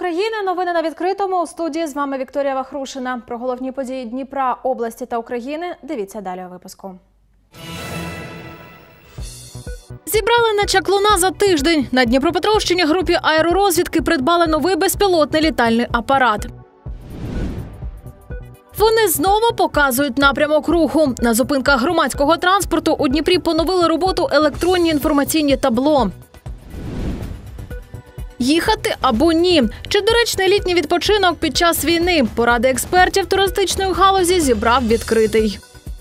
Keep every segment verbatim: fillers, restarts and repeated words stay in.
України. Новини на відкритому. У студії з вами Вікторія Вахрушина. Про головні події Дніпра, області та України дивіться далі у випуску. Зібрали на чаклуна за тиждень. На Дніпропетровщині групі аеророзвідки придбали новий безпілотний літальний апарат. Вони знову показують напрямок руху. На зупинках громадського транспорту у Дніпрі поновили роботу електронні інформаційні табло. Їхати або ні? Чи доречний літній відпочинок під час війни? Поради експертів туристичної галузі зібрав відкритий.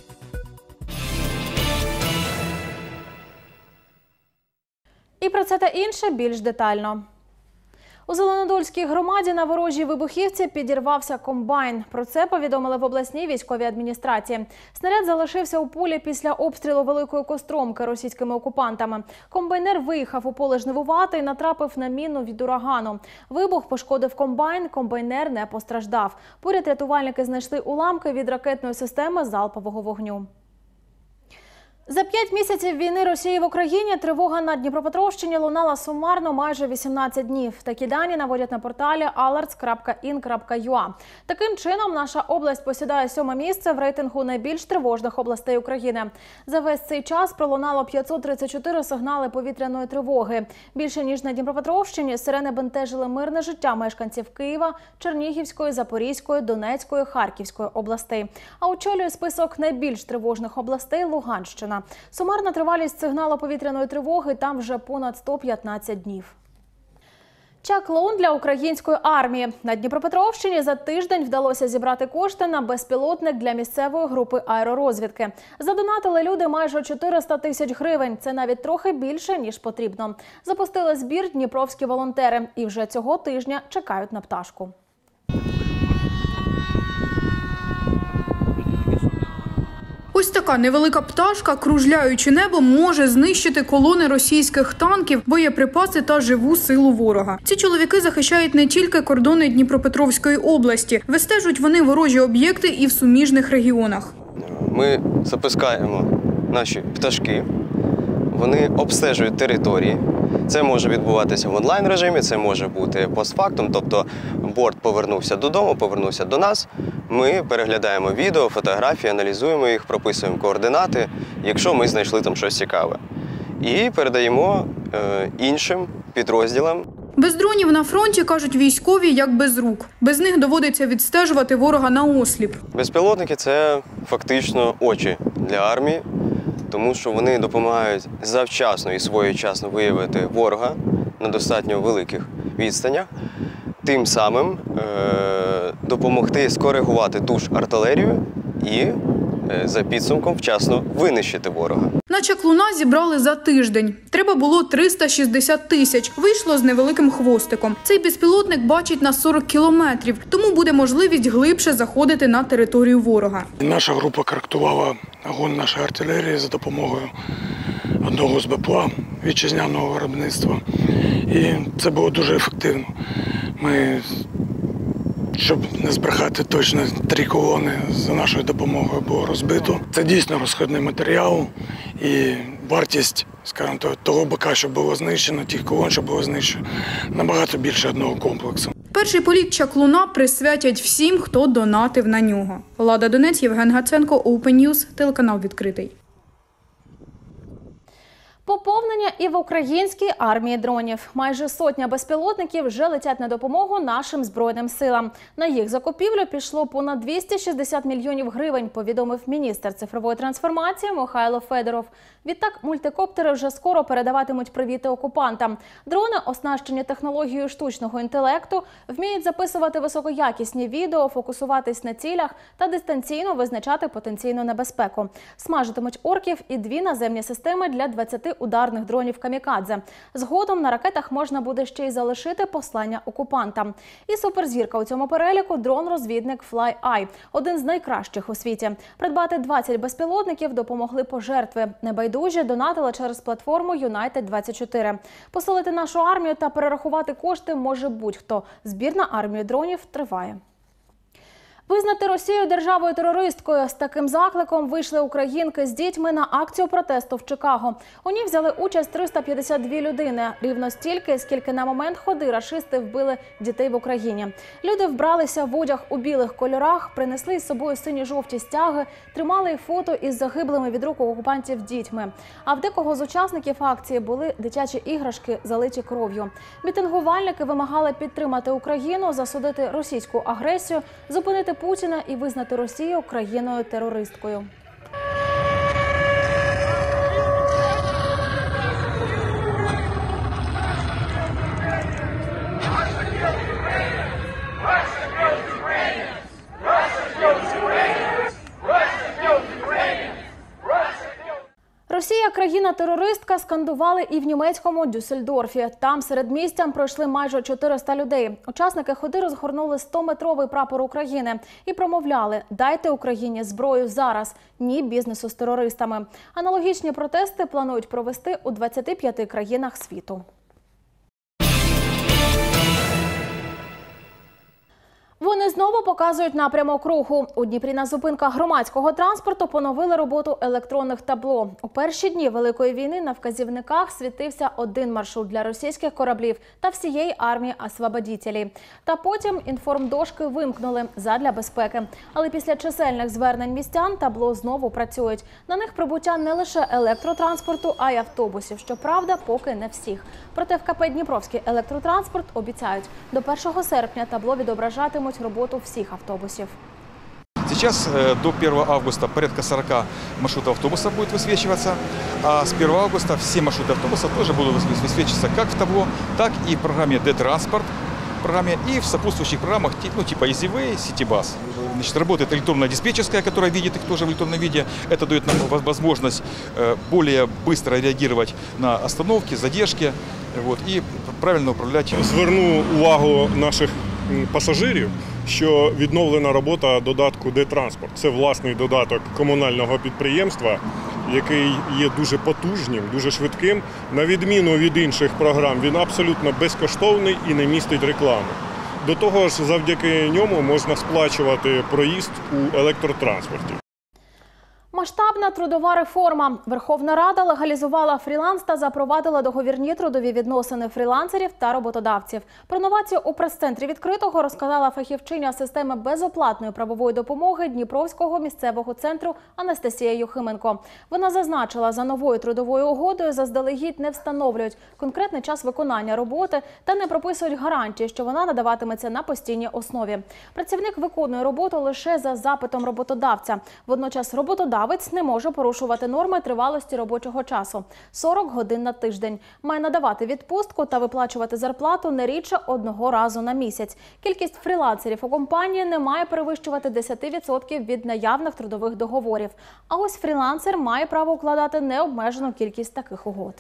І про це та інше більш детально. У Зеленодольській громаді на ворожій вибухівці підірвався комбайн. Про це повідомили в обласній військовій адміністрації. Снаряд залишився у полі після обстрілу Великої Костромки російськими окупантами. Комбайнер виїхав у поле жнивувати і натрапив на міну від урагану. Вибух пошкодив комбайн, комбайнер не постраждав. Поряд рятувальники знайшли уламки від ракетної системи залпового вогню. За п'ять місяців війни Росії в Україні тривога на Дніпропетровщині лунала сумарно майже вісімнадцять днів. Такі дані наводять на порталі alerts крапка ін крапка ю а. Таким чином, наша область посідає сьоме місце в рейтингу найбільш тривожних областей України. За весь цей час пролунало п'ятсот тридцять чотири сигнали повітряної тривоги. Більше ніж на Дніпропетровщині, сирени бентежили мирне життя мешканців Києва, Чернігівської, Запорізької, Донецької, Харківської областей. А очолює список найбільш тривожних областей Луганщина. Сумарна тривалість сигналу повітряної тривоги там вже понад сто п'ятнадцять днів. Чаклун для української армії. На Дніпропетровщині за тиждень вдалося зібрати кошти на безпілотник для місцевої групи аеророзвідки. Задонатили люди майже чотириста тисяч гривень. Це навіть трохи більше, ніж потрібно. Запустили збір дніпровські волонтери. І вже цього тижня чекають на пташку. Ось така невелика пташка, кружляючи небом, може знищити колони російських танків, боєприпаси та живу силу ворога. Ці чоловіки захищають не тільки кордони Дніпропетровської області. Вистежують вони ворожі об'єкти і в суміжних регіонах. Ми запускаємо наші пташки, вони обстежують території. Це може відбуватися в онлайн-режимі, це може бути постфактум, тобто борт повернувся додому, повернувся до нас. Ми переглядаємо відео, фотографії, аналізуємо їх, прописуємо координати, якщо ми знайшли там щось цікаве. І передаємо е, іншим підрозділам. Без дронів на фронті, кажуть військові, як без рук. Без них доводиться відстежувати ворога наосліп. Безпілотники – це фактично очі для армії, тому що вони допомагають завчасно і своєчасно виявити ворога на достатньо великих відстанях, тим самим е допомогти скоригувати ту ж артилерію і е за підсумком вчасно винищити ворога. На чаклуна зібрали за тиждень. Треба було триста шістдесят тисяч. Вийшло з невеликим хвостиком. Цей безпілотник бачить на сорок кілометрів, тому буде можливість глибше заходити на територію ворога. Наша група коректувала огонь нашої артилерії за допомогою одного з БПЛА вітчизняного виробництва. І це було дуже ефективно. Ми, щоб не збрехати точно, три колони за нашою допомогою було розбито. Це дійсно розхідний матеріал і вартість, скажімо, того БК, що було знищено, тих колон, що було знищено, набагато більше одного комплексу. Перший політ чаклуна присвятять всім, хто донатив на нього. Лада Донець, Євген Гаценко, Open News, телеканал «Відкритий». Поповнення і в українській армії дронів. Майже сотня безпілотників вже летять на допомогу нашим Збройним силам. На їх закупівлю пішло понад двісті шістдесят мільйонів гривень, повідомив міністр цифрової трансформації Михайло Федоров. Відтак, мультикоптери вже скоро передаватимуть привіти окупантам. Дрони, оснащені технологією штучного інтелекту, вміють записувати високоякісні відео, фокусуватись на цілях та дистанційно визначати потенційну небезпеку. Смажитимуть орків і дві наземні системи для двадцяти ударних дронів «Камікадзе». Згодом на ракетах можна буде ще й залишити послання окупантам. І суперзірка у цьому переліку – дрон-розвідник FlyEye, один з найкращих у світі. Придбати двадцять безпілотників допомогли пожертви. Небайдужі донатили через платформу Юнайтед двадцять чотири. Посилити нашу армію та перерахувати кошти може будь-хто. Збір на армію дронів триває. Визнати Росію державою-терористкою. З таким закликом вийшли українки з дітьми на акцію протесту в Чикаго. У ній взяли участь триста п'ятдесят дві людини. Рівно стільки, скільки на момент ходи рашисти вбили дітей в Україні. Люди вбралися в одяг у білих кольорах, принесли із собою сині-жовті стяги, тримали й фото із загиблими від рук окупантів дітьми. А в декого з учасників акції були дитячі іграшки, залиті кров'ю. Мітингувальники вимагали підтримати Україну, засудити російську агресію, зупинити Путіна і визнати Росію країною-терористкою. Росія – країна-терористка скандували і в німецькому Дюссельдорфі. Там серед містям пройшли майже чотириста людей. Учасники ходи розгорнули стометровий прапор України і промовляли «Дайте Україні зброю зараз! Ні бізнесу з терористами!». Аналогічні протести планують провести у двадцяти п'яти країнах світу. Вони знову показують напрямок руху. У Дніпрі на зупинках громадського транспорту поновили роботу електронних табло. У перші дні Великої війни на вказівниках світився один маршрут для російських кораблів та всієї армії освободітелів. Та потім інформдошки вимкнули задля безпеки. Але після чисельних звернень містян табло знову працюють. На них прибуття не лише електротранспорту, а й автобусів. Щоправда, поки не всіх. Проте в КП «Дніпровський електротранспорт» обіцяють, до першого серпня табло відображатимуть работу всех автобусов. Сейчас до первого августа порядка сорока маршрутов автобуса будет высвечиваться, а с первого августа все маршруты автобуса тоже будут высвечиваться как в табло, так и в программе «Д-транспорт», программе и в сопутствующих программах, ну, типа EasyWay, CityBus. Значит, работает электронная диспетчерская, которая видит их тоже в электронном виде. Это дает нам возможность более быстро реагировать на остановки, задержки, вот, и правильно управлять. Зверну увагу наших пасажирів, що відновлена робота додатку «Д-транспорт». Це власний додаток комунального підприємства, який є дуже потужним, дуже швидким. На відміну від інших програм, він абсолютно безкоштовний і не містить реклами. До того ж, завдяки ньому можна сплачувати проїзд у електротранспорті. Масштабна трудова реформа. Верховна Рада легалізувала фріланс та запровадила договірні трудові відносини фрілансерів та роботодавців. Про новацію у прес-центрі «Відкритого» розказала фахівчиня системи безоплатної правової допомоги Дніпровського місцевого центру Анастасія Юхименко. Вона зазначила, за новою трудовою угодою заздалегідь не встановлюють конкретний час виконання роботи та не прописують гарантії, що вона надаватиметься на постійній основі. Працівник виконує роботу лише за запитом роботодавця. Водночас роботодавець не може порушувати норми тривалості робочого часу – сорок годин на тиждень. Має надавати відпустку та виплачувати зарплату не рідше одного разу на місяць. Кількість фрілансерів у компанії не має перевищувати десять відсотків від наявних трудових договорів. А ось фрілансер має право укладати необмежену кількість таких угод.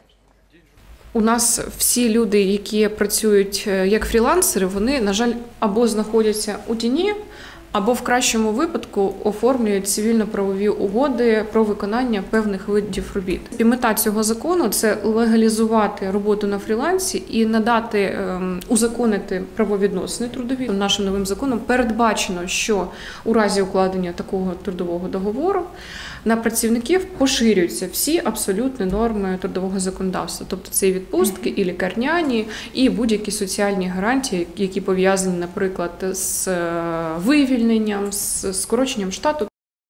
У нас всі люди, які працюють як фрілансери, вони, на жаль, або знаходяться у тіні, або в кращому випадку оформлюють цивільно-правові угоди про виконання певних видів робіт. І мета цього закону – це легалізувати роботу на фрілансі і надати, узаконити правовідносини трудові. Нашим новим законом передбачено, що у разі укладення такого трудового договору на працівників поширюються всі абсолютні норми трудового законодавства. Тобто це і відпустки, і лікарняні, і будь-які соціальні гарантії, які пов'язані, наприклад, з вивільненням, з скороченням штату.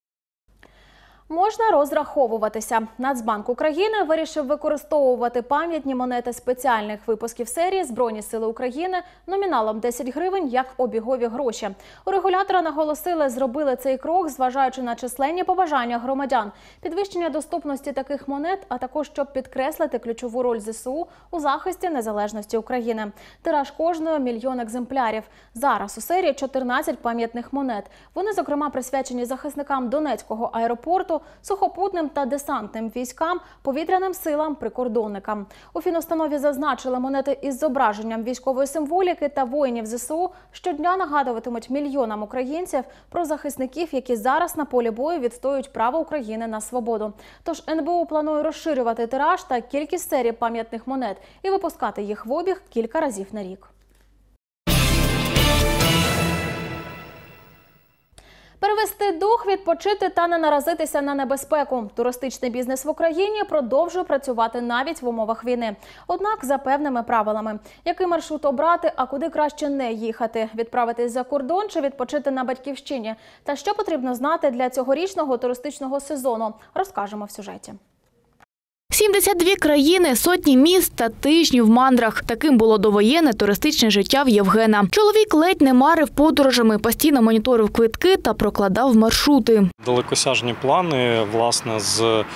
Можна розраховуватися. Нацбанк України вирішив використовувати пам'ятні монети спеціальних випусків серії «Збройні сили України» номіналом десять гривень як обігові гроші. У регулятора наголосили, зробили цей крок, зважаючи на численні побажання громадян, підвищення доступності таких монет, а також щоб підкреслити ключову роль ЗСУ у захисті незалежності України. Тираж кожної – мільйон екземплярів. Зараз у серії чотирнадцять пам'ятних монет. Вони, зокрема, присвячені захисникам Донецького аеропорту, сухопутним та десантним військам, повітряним силам, прикордонникам. У фінустанові зазначили, монети із зображенням військової символіки та воїнів ЗСУ щодня нагадуватимуть мільйонам українців про захисників, які зараз на полі бою відстоюють право України на свободу. Тож ен бе у планує розширювати тираж та кількість серій пам'ятних монет і випускати їх в обіг кілька разів на рік. Перевести дух, відпочити та не наразитися на небезпеку. Туристичний бізнес в Україні продовжує працювати навіть в умовах війни. Однак за певними правилами. Який маршрут обрати, а куди краще не їхати? Відправитись за кордон чи відпочити на батьківщині? Та що потрібно знати для цьогорічного туристичного сезону? Розкажемо в сюжеті. сімдесят дві країни, сотні міст та тижні в мандрах. Таким було довоєнне туристичне життя в Євгена. Чоловік ледь не марив подорожами, постійно моніторив квитки та прокладав маршрути. Далекосяжні плани, власне, з е,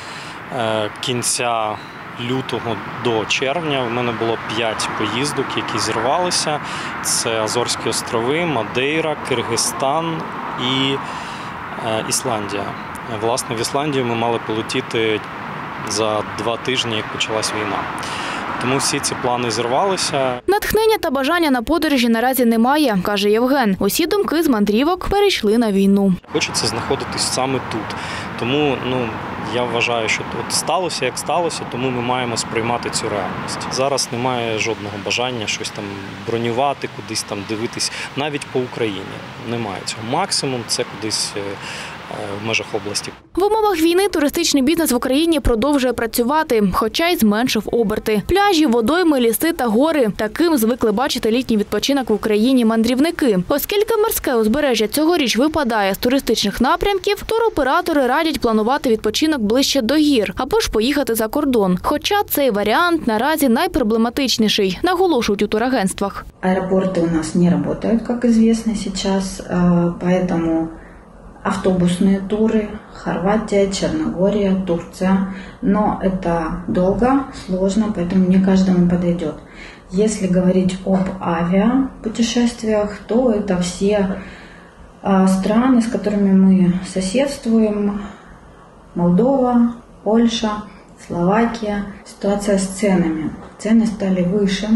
кінця лютого до червня в мене було п'ять поїздок, які зірвалися. Це Азорські острови, Мадейра, Киргизстан і е, Ісландія. Власне, в Ісландію ми мали полетіти за два тижні, як почалась війна. Тому всі ці плани зірвалися. Натхнення та бажання на подорожі наразі немає, каже Євген. Усі думки з мандрівок перейшли на війну. Хочеться знаходитись саме тут. Тому ну, я вважаю, що от сталося, як сталося, тому ми маємо сприймати цю реальність. Зараз немає жодного бажання щось там бронювати, кудись там дивитись, навіть по Україні. Немає цього. Максимум це кудись в межах області. В умовах війни туристичний бізнес в Україні продовжує працювати, хоча й зменшив оберти. Пляжі, водойми, ліси та гори. Таким звикли бачити літній відпочинок в Україні мандрівники. Оскільки морське узбережжя цьогоріч випадає з туристичних напрямків, туроператори радять планувати відпочинок ближче до гір або ж поїхати за кордон. Хоча цей варіант наразі найпроблематичніший, наголошують у турагентствах. Аеропорти у нас не працюють, як відомо зараз, тому автобусные туры, Хорватия, Черногория, Турция. Но это долго, сложно, поэтому не каждому подойдет. Если говорить об авиапутешествиях, то это все страны, с которыми мы соседствуем. Молдова, Польша, Словакия. Ситуация с ценами. Цены стали выше.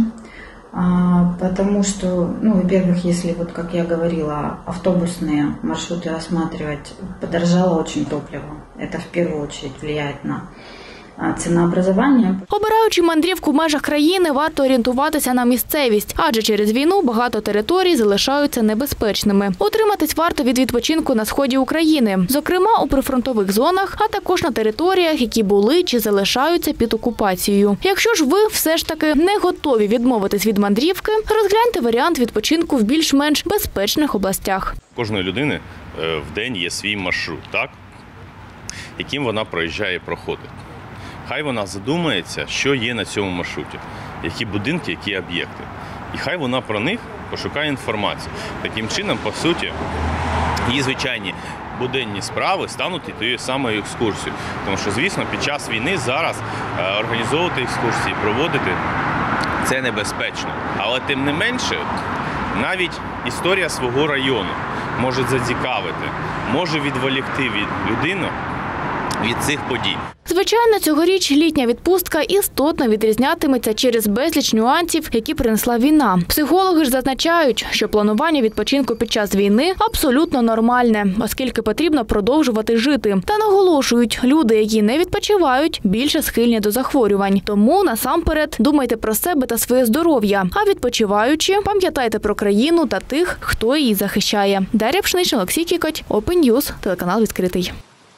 Потому что, ну, во-первых, если, вот как я говорила, автобусные маршруты рассматривать, подорожало очень топливо. Это в первую очередь влияет на цінообразування. Обираючи мандрівку в межах країни, варто орієнтуватися на місцевість, адже через війну багато територій залишаються небезпечними. Утриматись варто від відпочинку на сході України, зокрема у прифронтових зонах, а також на територіях, які були чи залишаються під окупацією. Якщо ж ви все ж таки не готові відмовитись від мандрівки, розгляньте варіант відпочинку в більш-менш безпечних областях. Кожної людини в день є свій маршрут, так? Яким вона проїжджає і проходить. Хай вона задумається, що є на цьому маршруті, які будинки, які об'єкти. І хай вона про них пошукає інформацію. Таким чином, по суті, її звичайні буденні справи стануть і тією самою екскурсією. Тому що, звісно, під час війни зараз організовувати екскурсії, проводити – це небезпечно. Але тим не менше, навіть історія свого району може зацікавити, може відволікти від людину від цих подій. Звичайно, цьогоріч літня відпустка істотно відрізнятиметься через безліч нюансів, які принесла війна. Психологи ж зазначають, що планування відпочинку під час війни абсолютно нормальне, оскільки потрібно продовжувати жити. Та наголошують, люди, які не відпочивають, більше схильні до захворювань. Тому насамперед думайте про себе та своє здоров'я, а відпочиваючи, пам'ятайте про країну та тих, хто її захищає. Дар'я Пшенична, Олексій Кікоть, Open News, телеканал «Відкритий».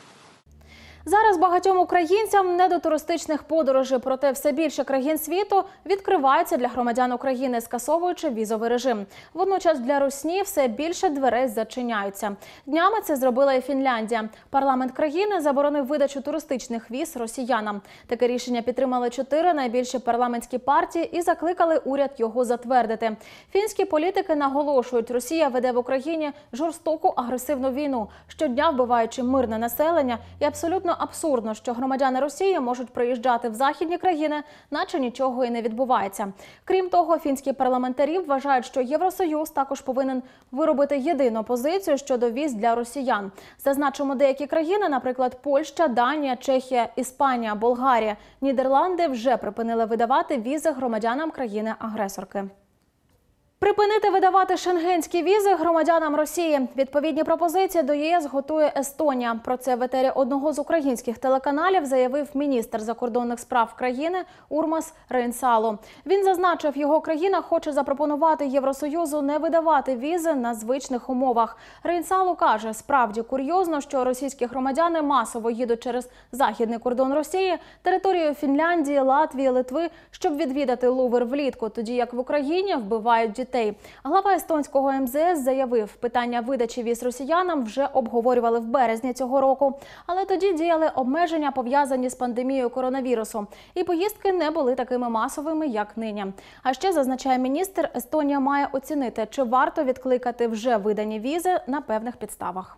Зараз багатьом українцям не до туристичних подорожей, проте все більше країн світу відкриваються для громадян України, скасовуючи візовий режим. Водночас для русні все більше дверей зачиняються. Днями це зробила і Фінляндія. Парламент країни заборонив видачу туристичних віз росіянам. Таке рішення підтримали чотири найбільші парламентські партії і закликали уряд його затвердити. Фінські політики наголошують, Росія веде в Україні жорстоку агресивну війну, щодня вбиваючи мирне населення, і абсолютно абсурдно, що громадяни Росії можуть приїжджати в західні країни, наче нічого і не відбувається. Крім того, фінські парламентарі вважають, що Євросоюз також повинен виробити єдину позицію щодо віз для росіян. Зазначимо, деякі країни, наприклад, Польща, Данія, Чехія, Іспанія, Болгарія, Нідерланди вже припинили видавати візи громадянам країни-агресорки. Припинити видавати шенгенські візи громадянам Росії. Відповідні пропозиції до ЄС готує Естонія. Про це в етері одного з українських телеканалів заявив міністр закордонних справ країни Урмас Рейнсало. Він зазначив, його країна хоче запропонувати Євросоюзу не видавати візи на звичних умовах. Рейнсало каже, справді курйозно, що російські громадяни масово їдуть через західний кордон Росії, територію Фінляндії, Латвії, Литви, щоб відвідати Лувр влітку, тоді як в Україні вбивають дітей. Глава естонського ем зет ес заявив, питання видачі віз росіянам вже обговорювали в березні цього року. Але тоді діяли обмеження, пов'язані з пандемією коронавірусу. І поїздки не були такими масовими, як нині. А ще, зазначає міністр, Естонія має оцінити, чи варто відкликати вже видані візи на певних підставах.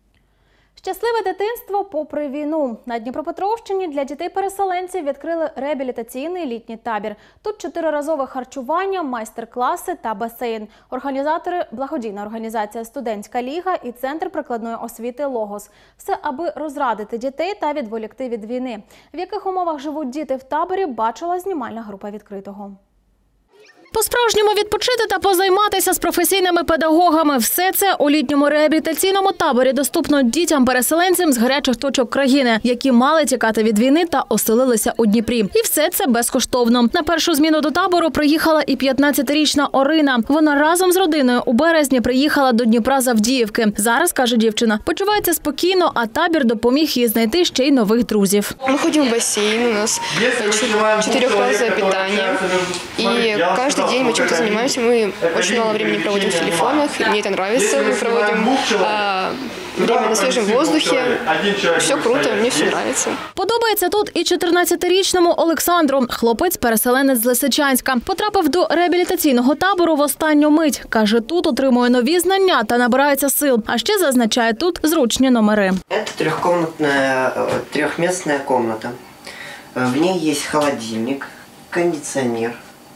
Щасливе дитинство попри війну. На Дніпропетровщині для дітей-переселенців відкрили реабілітаційний літній табір. Тут чотириразове харчування, майстер-класи та басейн. Організатори – благодійна організація «Студентська ліга» і Центр прикладної освіти «Логос». Все, аби розрадити дітей та відволікти від війни. В яких умовах живуть діти в таборі, бачила знімальна група «Відкритого». По-справжньому відпочити та позайматися з професійними педагогами – все це у літньому реабілітаційному таборі доступно дітям-переселенцям з гарячих точок країни, які мали тікати від війни та оселилися у Дніпрі. І все це безкоштовно. На першу зміну до табору приїхала і п'ятнадцятирічна Орина. Вона разом з родиною у березні приїхала до Дніпра з Авдіївки. Зараз, каже дівчина, почувається спокійно, а табір допоміг їй знайти ще й нових друзів. Ми ходимо в басейн, у нас чотирьохразове питання. І кожен день мы чем-то занимаемся, мы очень мало времени проводим в телефонах, и мне это нравится, мы проводим а, время на свежем воздухе, все круто, мне все нравится. Подобається тут і чотирнадцятирічному Олександру. Хлопець-переселенець з Лисичанська. Потрапив до реабілітаційного табору в останню мить. Каже, тут отримує нові знання та набирається сил. А ще зазначає, тут зручні номери. Це трьохкомнатна, трьохмісна кімната. В ній є холодильник, кондиціонер,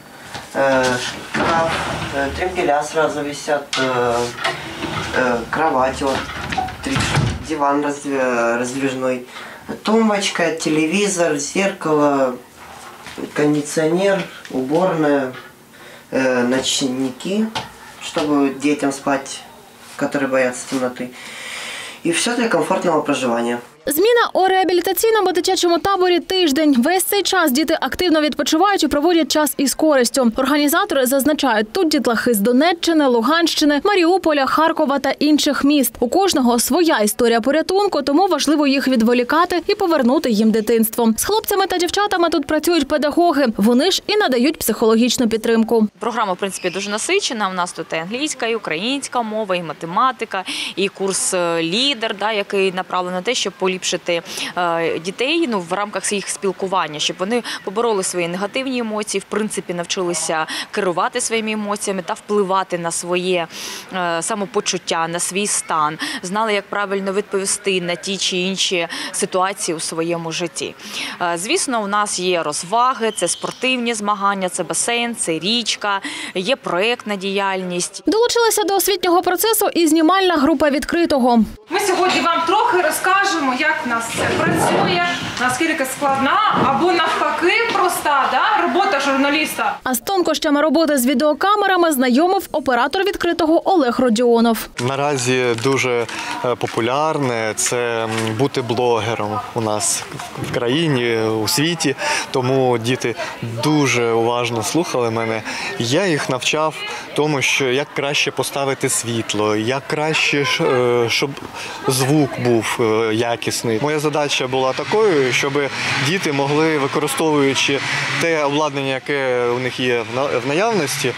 шкаф, тремпеля сразу висят, кровать, вот, диван раздвижной, тумбочка, телевизор, зеркало, кондиционер, уборная, ночники, чтобы детям спать, которые боятся темноты. И все для комфортного проживания. Зміна у реабілітаційному дитячому таборі тиждень. Весь цей час діти активно відпочивають і проводять час із користю. Організатори зазначають, тут дітлахи з Донеччини, Луганщини, Маріуполя, Харкова та інших міст. У кожного своя історія порятунку, тому важливо їх відволікати і повернути їм дитинство. З хлопцями та дівчатами тут працюють педагоги. Вони ж і надають психологічну підтримку. Програма, в принципі, дуже насичена. У нас тут і англійська, і українська мова, і математика, і курс «Лідер», да, який направлений на те, щоб поліпшити дітей, ну, в рамках їх спілкування, щоб вони побороли свої негативні емоції, в принципі, навчилися керувати своїми емоціями та впливати на своє самопочуття, на свій стан, знали, як правильно відповісти на ті чи інші ситуації у своєму житті. Звісно, у нас є розваги, це спортивні змагання, це басейн, це річка, є проєктна діяльність. Долучилася до освітнього процесу і знімальна група «Відкритого». Ми сьогодні вам трохи розкажемо, як в нас це працює, наскільки складна або навпаки проста, да, робота журналіста. А з тонкощами роботи з відеокамерами знайомив оператор «Відкритого» Олег Родіонов. Наразі дуже популярне – це бути блогером у нас в країні, у світі. Тому діти дуже уважно слухали мене. Я їх навчав тому, що як краще поставити світло, як краще, щоб звук був якісний. Моя задача була такою, щоб діти могли, використовуючи те обладнання, яке у них є в наявності,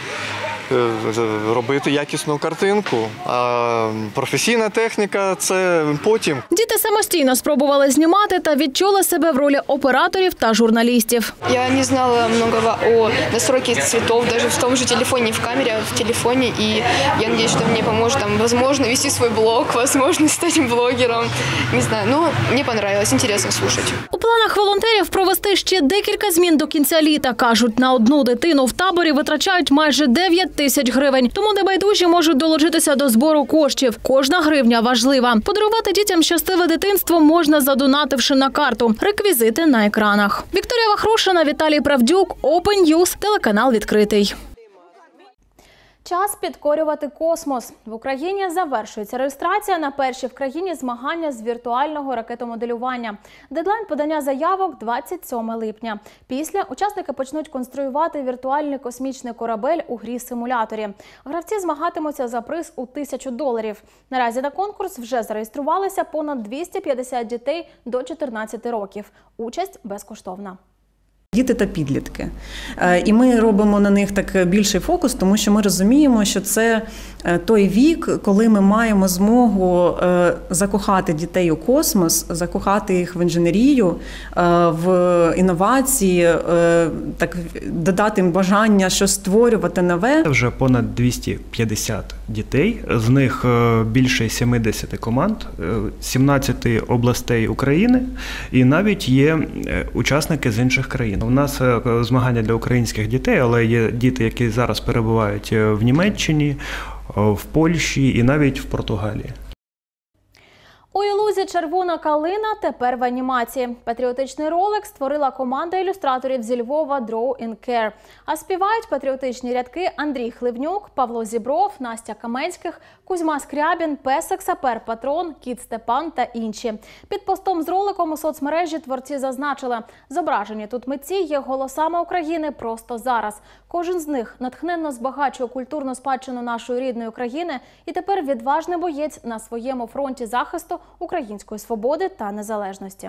робити якісну картинку, а професійна техніка – це потім. Діти самостійно спробували знімати та відчули себе в ролі операторів та журналістів. Я не знала многого о настройке цветов, даже в том же телефоне, в камере, в телефоне, и я надеюсь, что мне поможет, там, возможно, вести свой блог, возможно, стать блогером, не знаю, ну, мне понравилось, интересно слушать. У планах волонтерів провести ще декілька змін до кінця літа. Кажуть, на одну дитину в таборі витрачають майже дев'ять тисяч гривень. Тому небайдужі можуть долучитися до збору коштів. Кожна гривня важлива. Подарувати дітям щасливе дитинство можна, задонативши на карту. Реквізити на екранах. Вікторія Вахрушина, Віталій Правдюк, Open News, телеканал «Відкритий». Час підкорювати космос. В Україні завершується реєстрація на перші в країні змагання з віртуального ракетомоделювання. Дедлайн подання заявок – двадцять сьоме липня. Після учасники почнуть конструювати віртуальний космічний корабель у грі-симуляторі. Гравці змагатимуться за приз у тисячу доларів. Наразі на конкурс вже зареєструвалися понад двісті п'ятдесят дітей до чотирнадцяти років. Участь безкоштовна. Діти та підлітки. І ми робимо на них так більший фокус, тому що ми розуміємо, що це той вік, коли ми маємо змогу закохати дітей у космос, закохати їх в інженерію, в інновації, так додати їм бажання щось створювати нове. Вже понад двісті п'ятдесят дітей, з них більше сімдесят команд, сімнадцять областей України і навіть є учасники з інших країн. У нас змагання для українських дітей, але є діти, які зараз перебувають в Німеччині, в Польщі і навіть в Португалії. У Ілузі червона калина тепер в анімації. Патріотичний ролик створила команда ілюстраторів зі Львова Draw and Care. А співають патріотичні рядки Андрій Хливнюк, Павло Зібров, Настя Каменських, Кузьма Скрябін, Песик, Сапер Патрон, Кіт Степан та інші. Під постом з роликом у соцмережі творці зазначили, зображені тут митці є голосами України просто зараз. Кожен з них натхненно збагачує культурну спадщину нашої рідної країни і тепер відважний боєць на своєму фронті захисту української свободи та незалежності.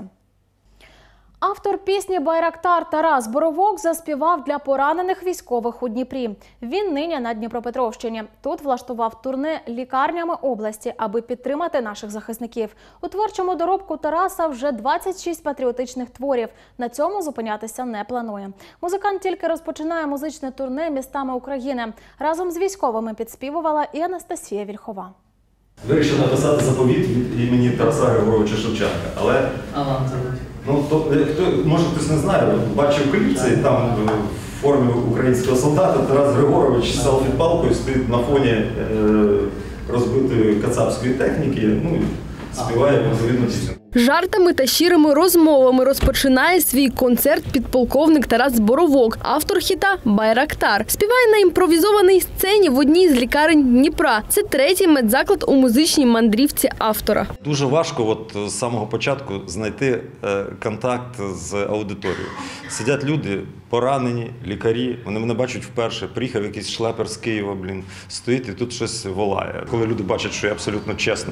Автор пісні «Байрактар» Тарас Боровок заспівав для поранених військових у Дніпрі. Він нині на Дніпропетровщині. Тут влаштував турне лікарнями області, аби підтримати наших захисників. У творчому доробку Тараса вже двадцять шість патріотичних творів. На цьому зупинятися не планує. Музикант тільки розпочинає музичне турне містами України. Разом з військовими підспівувала і Анастасія Вільхова. Вирішив написати заповіт від імені Тараса Григоровича Шевченка, але ну, то, хто, може хтось не знає, бачив кліп цей, там в формі українського солдата Тарас Григорович з селфі-палкою стоїть на фоні е, розбитої кацапської техніки, ну, співає відповідну пісню. Жартами та щирими розмовами розпочинає свій концерт підполковник Тарас Боровок, автор хіта «Байрактар». Співає на імпровізованій сцені в одній з лікарень Дніпра. Це третій медзаклад у музичній мандрівці автора. Дуже важко от, з самого початку знайти е, контакт з аудиторією. Сидять люди, поранені, лікарі, вони мене бачать вперше. Приїхав якийсь шлепер з Києва, блін, стоїть і тут щось волає. Коли люди бачать, що я абсолютно чесно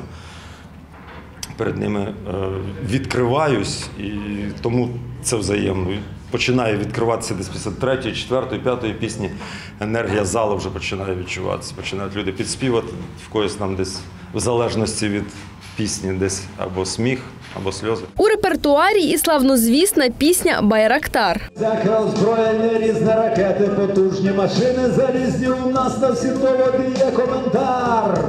перед ними відкриваюсь, і тому це взаємно. Починає відкриватися десь після третьої, четвертої, п'ятої пісні. Енергія залу вже починає відчуватися. Починають люди підспівати, в когось там десь в залежності від пісні десь або сміх, або сльози. У репертуарі і славнозвісна пісня «Байрактар». Всяке озброєння, різні ракети, потужні машини залізні, у нас на всі доводи є коментар.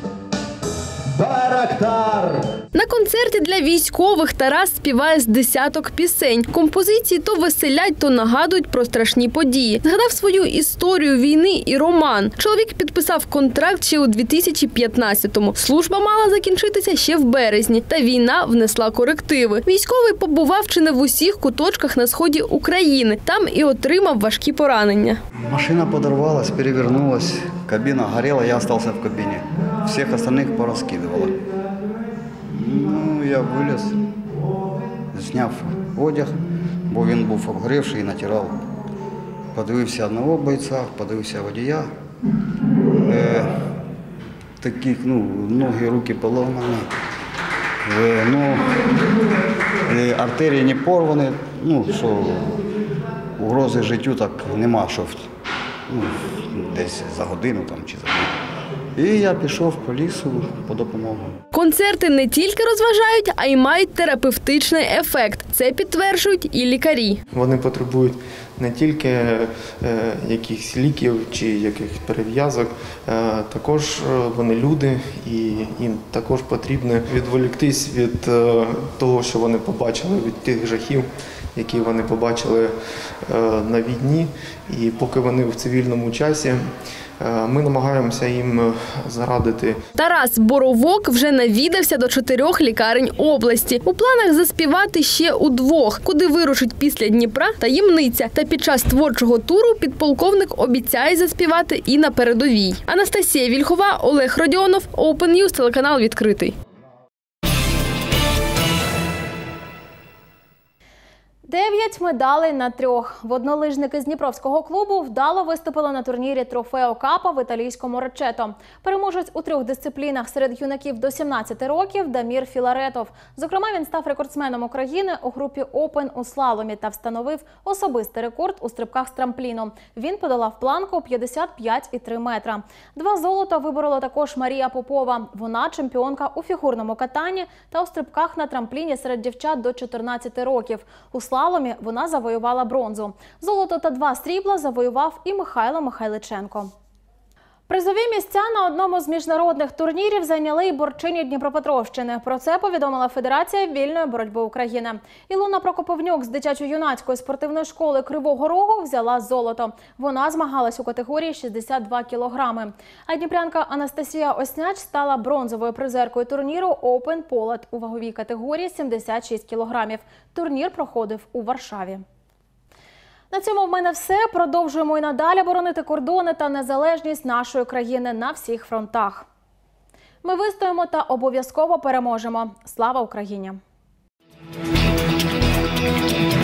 Байрактар. На концерті для військових Тарас співає з десяток пісень. Композиції то веселять, то нагадують про страшні події. Згадав свою історію війни і роман. Чоловік підписав контракт ще у дві тисячі п'ятнадцятому. Служба мала закінчитися ще в березні, та війна внесла корективи. Військовий побував чи не в усіх куточках на сході України. Там і отримав важкі поранення. Машина подорвалась, перевернулась, кабина горела, я залишився в кабині. Всіх остальних порозкидувало. Ну, я виліз, зняв одяг, бо він був обгорівший і натирав. Подивився одного бойця, подивився водія. Е, таких, ну, ноги, руки поломані. Е, ну, е, артерії не порвані, ну, що угрози життю так нема, що ну, десь за годину там, чи за годину. І я пішов по лісу по допомогу. Концерти не тільки розважають, а й мають терапевтичний ефект. Це підтверджують і лікарі. Вони потребують не тільки е, якихось ліків чи якихось перев'язок, е, також вони люди, і їм також потрібно відволіктись від е, того, що вони побачили, від тих жахів, які вони побачили е, на війні. І поки вони в цивільному часі, Ми намагаємося їм зарадити. Тарас Боровок вже навідався до чотирьох лікарень області. У планах заспівати ще у двох. Куди вирушить після Дніпра – таємниця. Та під час творчого туру підполковник обіцяє заспівати і на передовій. Анастасія Вільхова, Олег Родіонов, Open News, телеканал «Відкритий». Дев'ять медалей на трьох. Воднолижники з Дніпровського клубу вдало виступили на турнірі Трофео Капа в італійському Речето. Переможець у трьох дисциплінах серед юнаків до сімнадцяти років Дамір Філаретов. Зокрема, він став рекордсменом України у групі Open у слаломі та встановив особистий рекорд у стрибках з трампліну. Він подолав планку п'ятдесят п'ять і три метра. Два золота виборола також Марія Попова. Вона чемпіонка у фігурному катанні та у стрибках на трампліні серед дівчат до чотирнадцяти років. У слаломі вона завоювала бронзу. Золото та два срібла завоював і Михайло Михайличенко. Призові місця на одному з міжнародних турнірів зайняли і борчині Дніпропетровщини. Про це повідомила Федерація вільної боротьби України. Ілона Прокоповнюк з дитячо-юнацької спортивної школи Кривого Рогу взяла золото. Вона змагалась у категорії шістдесят два кілограми. А дніпрянка Анастасія Осняч стала бронзовою призеркою турніру Open Полет у ваговій категорії сімдесят шість кілограмів. Турнір проходив у Варшаві. На цьому в мене все. Продовжуємо і надалі боронити кордони та незалежність нашої країни на всіх фронтах. Ми вистоїмо та обов'язково переможемо. Слава Україні!